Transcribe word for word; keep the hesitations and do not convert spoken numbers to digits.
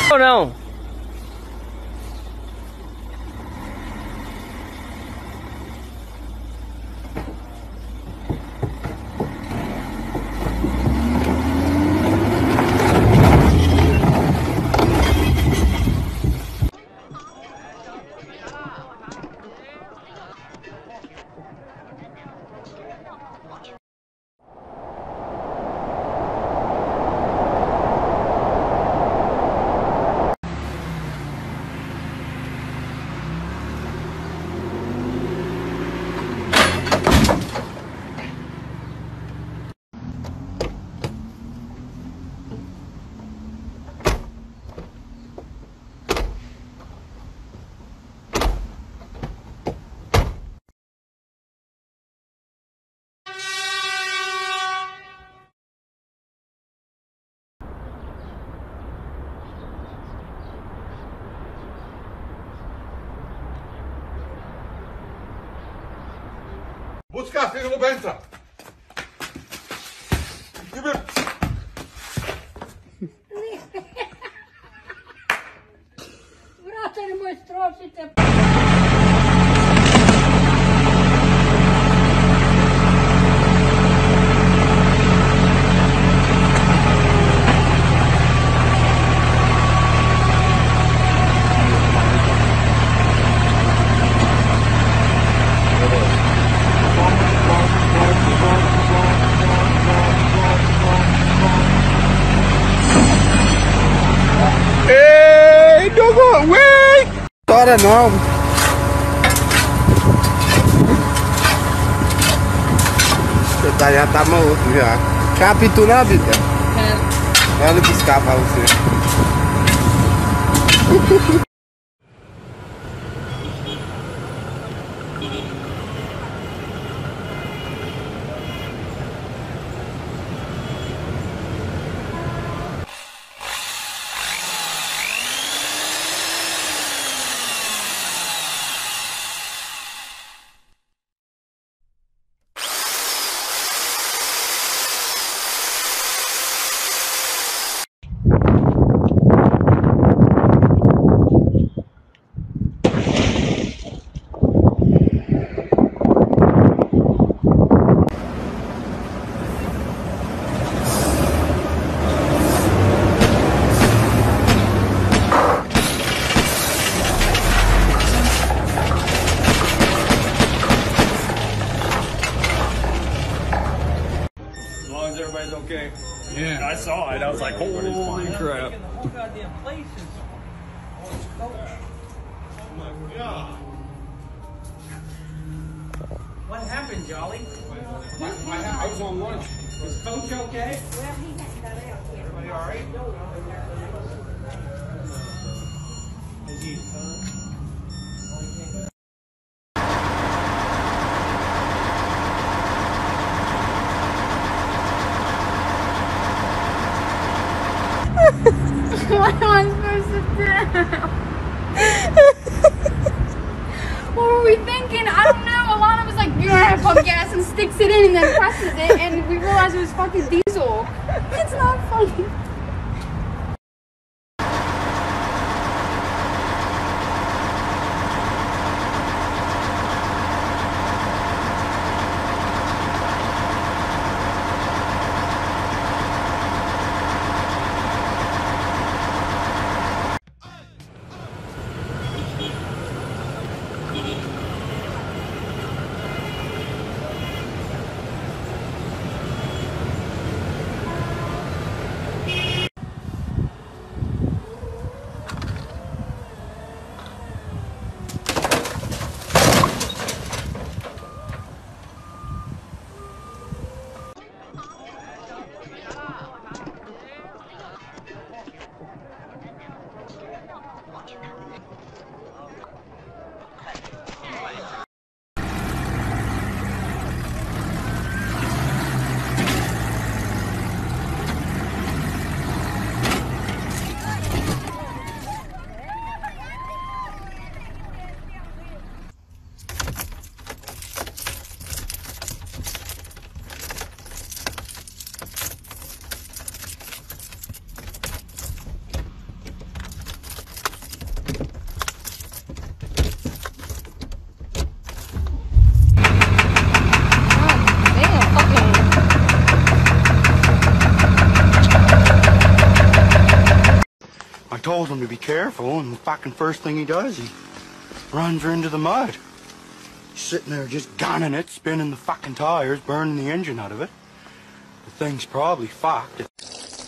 Ou não? Busca, fica no Bentra. Brate ne mostrou se te... Ei, Dogo, ué! Tora não. Você tá, já tá morto já. Captura, vida. É. Olha buscar pra você. Everybody's okay. Yeah. I saw it. I was like, holy crap. What happened, Jolly? My, my, I was on lunch. Is Coach okay? Well, he hadn't got out yet. Everybody all right? Is he fun? What am I supposed to do? What were we thinking? I don't know. Alana was like, you're gonna pump gas and sticks it in and then presses it, and we realized it was fucking diesel. It's not funny. told him to be careful, and the fucking first thing he does, he runs her into the mud. He's sitting there just gunning it, spinning the fucking tires, burning the engine out of it. The thing's probably fucked.